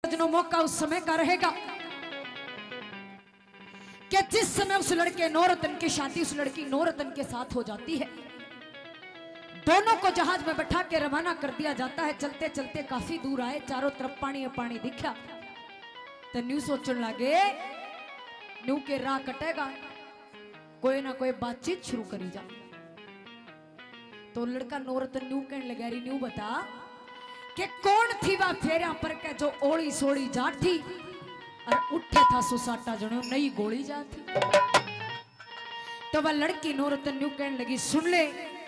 सजनों मौका उस समय का रहेगा कि जिस समय उस लड़के नौरतन की शादी उस लड़की नौरतन के साथ हो जाती है। दोनों को जहाज में बैठा के रवाना कर दिया जाता है। चलते चलते काफी दूर आए, चारों तरफ पानी पानी दिखा तो न्यू सोचने लगे न्यू के राह कटेगा, कोई ना कोई बातचीत शुरू करी जा। तो लड़का नौरतन न्यू कहने लगा, न्यू बता कि कौन थी वह फेरा पर के जो ओली सोली जाट थी और उठे था सुसाटा जनो नई गोली जा थी। तो वह लड़की नौरतन न्यू कहने लगी, सुन ले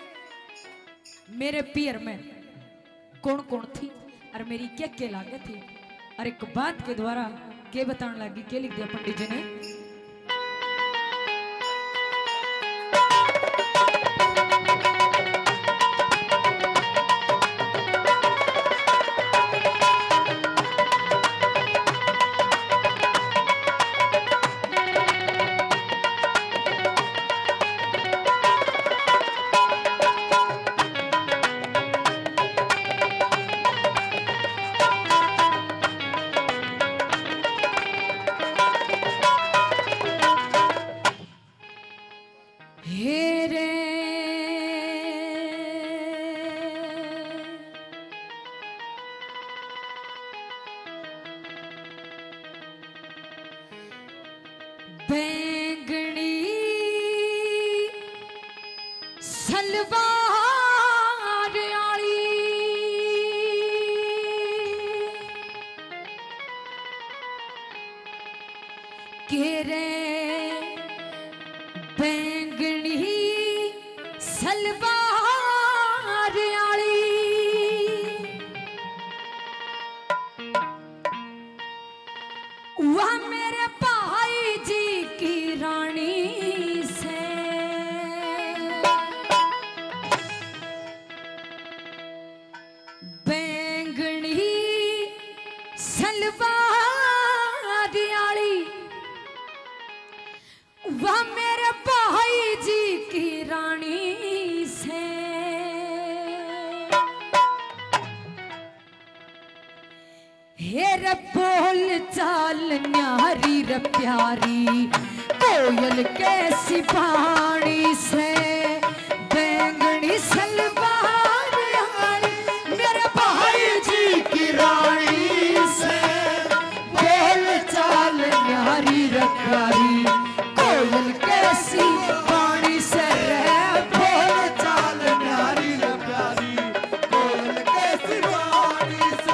मेरे पियर में कौन कौन थी और मेरी क्या क्या लागे थी। और एक बात के द्वारा के बताने लगी, के लिख दिया पंडित जी ने, बैंगनी सलवार आली केरे बैंगनी सलवार आली वह मेरे भाई जी की रानी से बैंगनी सलवार आली वह मेरे भाई जी की रानी से हेर बोल चाल न्यारी रे प्यारी कोयल कैसी पानी से बैंगनी सलवार आली मेरे भाई जी की रानी से बोल चाल न्यारी रे प्यारी कोयल कैसी पानी से बोल चाल न्यारी रे प्यारी कोयल कैसी पानी से।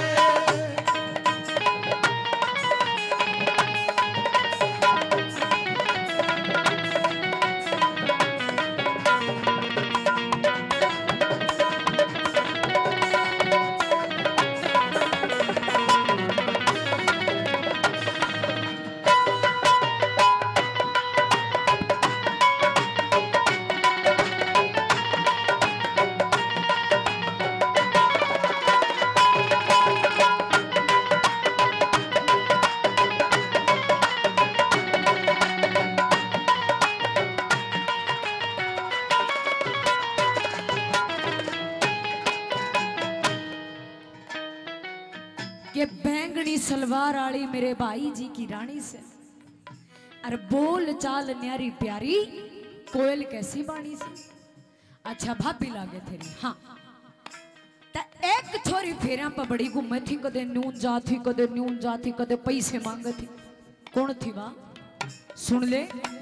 कि बैंगनी सलवार आली मेरे भाई जी की रानी से और बोल चाल न्यारी प्यारी कोयल कैसी बाणी से। अच्छा भाभी लागे थे हाँ तो एक छोरी फेरा पर बड़ी घूमे थी, कदे न्यून जाती कदे न्यून जाती कदे पैसे मांगे थी। कौन थी वह सुन ले,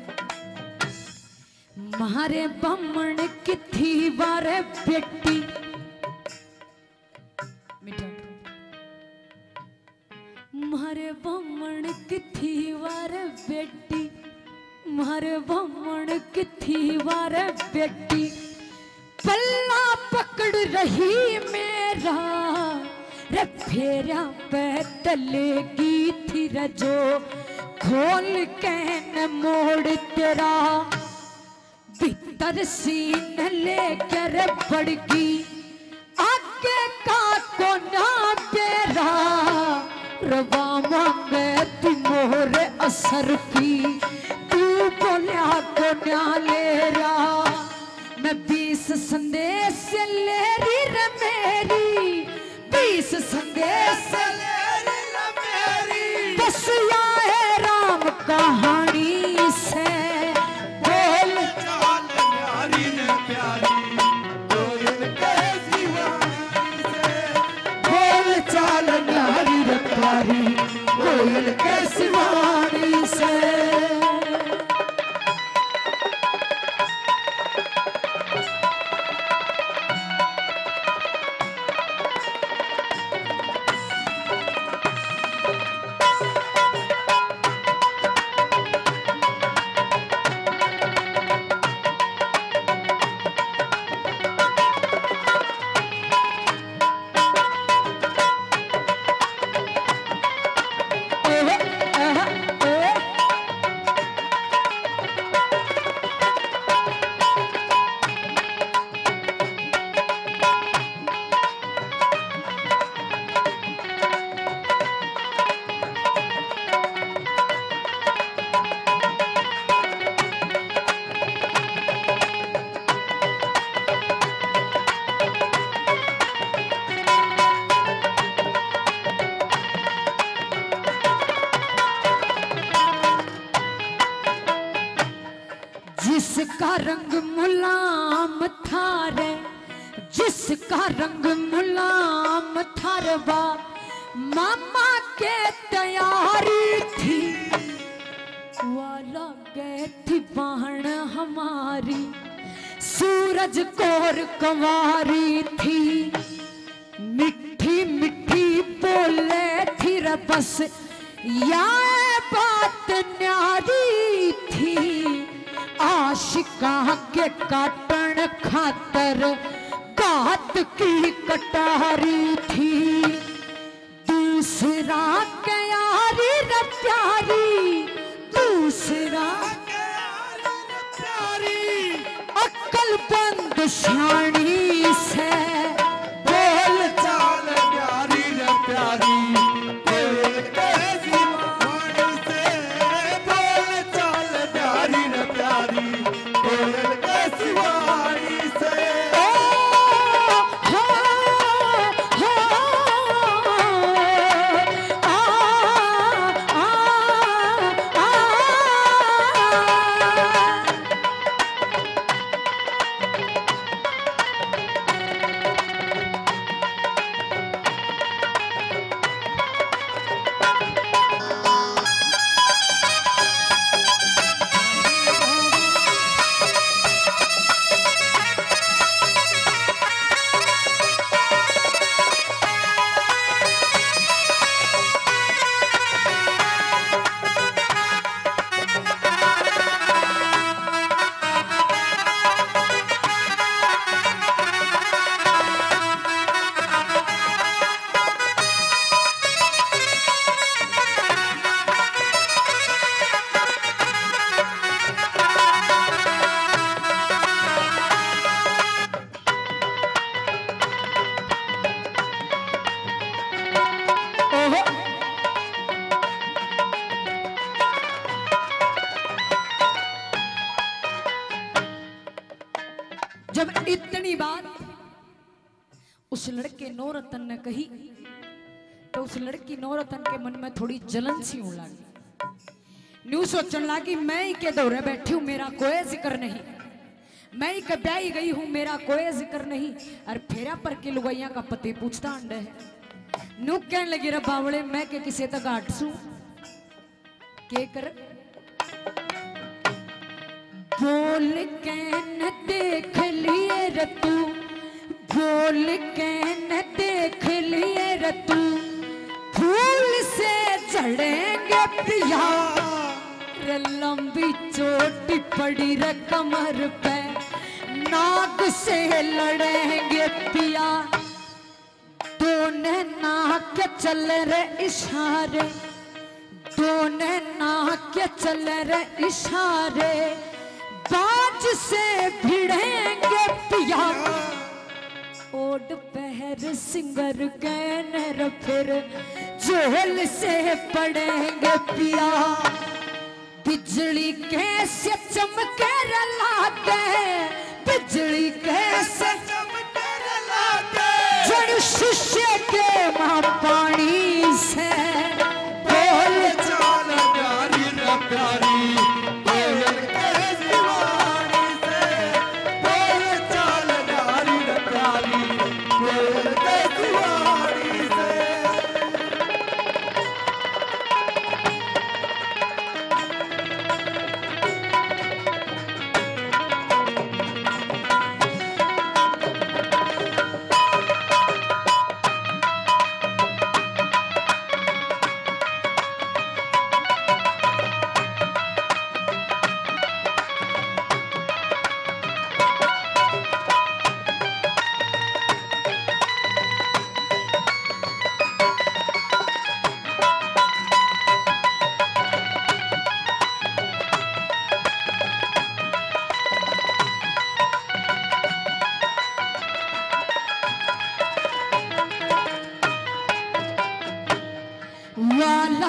मारे बमण की थी वारे बेटी मारे बमण की थी वारे बेटी मारे बमण की थी वारे बेटी पल्ला पकड़ रही मेरा रे फेरा पे तलेगी थी रजो खोल के न मोड़ तेरा भीतर सीन लेकर बढ़गी आगे का कोना तेरा रवा मांगे तू मोहरे असर की तू बोलिया को न्याले रहा मैं 20 संदेश ले रही रे मेरी 20 संदेश ले रही रे मेरी रसिया है राम कहानी से। बोल चाल न्यारी ने प्यारी कोयल कैसी वाणी से। बोल चाल न्यारी रे प्यारी कोयल कैसी वाणी से। जिसका रंग मुलाम था रे, जिसका रंग मुलाम था रे बा मामा के तैयारी थी। वाला गए थी बहन हमारी सूरज कोर कंवारी थी। मिठी मिठी बोले थी रे बस या बात न्यारी थी। आशिका के काटन खातर गात की कटारी थी। दूसरा के यारी रे प्यारी, दूसरा के यारी रे प्यारी अक्ल बंद शानी से। बोल चाल न्यारी ने प्यारी कोयल कैसी वाणी से। बोल चाल न्यारी ने प्यारी कोयल कैसी वाणी से। जब इतनी बात उस लड़के नौरतन ने कही तो उस लड़की नौरतन के मन में थोड़ी जलन सी होने लगी। न्यू सोचने लगी मैं ही के दौरे बैठी हूं, मेरा कोई जिक्र नहीं। मैं ही के ब्याही गई हूं, मेरा कोई जिक्र नहीं। और फेरा पर के लुगाइया का पति पूछता अंडे है। न्यू कहने लगी रे बावड़े मैं के किसे तक आटसू के कर। बोल के न देख लिए रे तू, बोल के न देख लिए रे तू फूल से चढ़ेंगे पिया। रे लंबी चोटी पड़ी रे कमर पे नाक से लड़ेंगे पिया। दोनों नाक के चल रे इशारे, दोनों नाक के चल रे इशारे बाज से भिड़ेंगे पिया। ओड पहर सिंगर कहने फिर झोल से पड़ेंगे पिया। बिजली कैसे चमके लागे, बिजली कैसे चमके लागे जड़ शिष्य के मां पानी से। बोल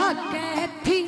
लागे थी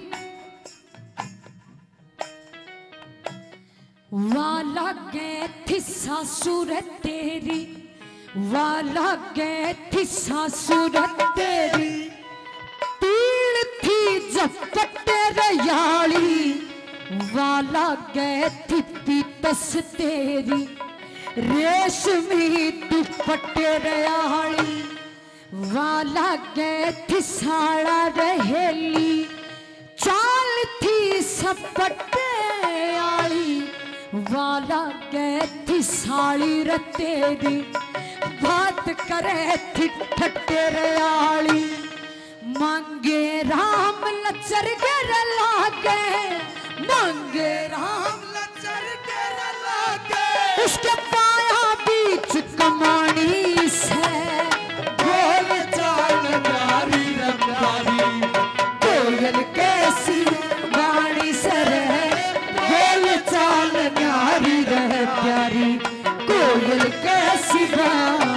वाला गए थी सासुर तेरी, वाला गए थी सासुर तेरी, तीड़ थी जपट रयाली, वाला गए थी पीतस तेरी, रेशमी दुपट रयाली, वाला गए थी साड़ा रहेली, चाल थी सपटे आली, वाला गए थी साड़ी रतेरी, बात करे थी ठट्टेरे आली, मांगे राम लचर गर लागे, मांगे राम लचर गर लागे, उसके पाया बीच कमानी से, बोल चाल प्यारी रे प्यारी, कोयल कैसी वाणी से रहे, बोल चाल न्यारी रहे प्यारी, कोयल कैसी वाणी